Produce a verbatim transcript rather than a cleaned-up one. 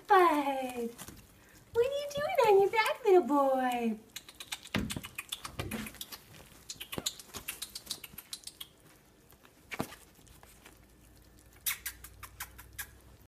Bud. What are you doing on your back, little boy?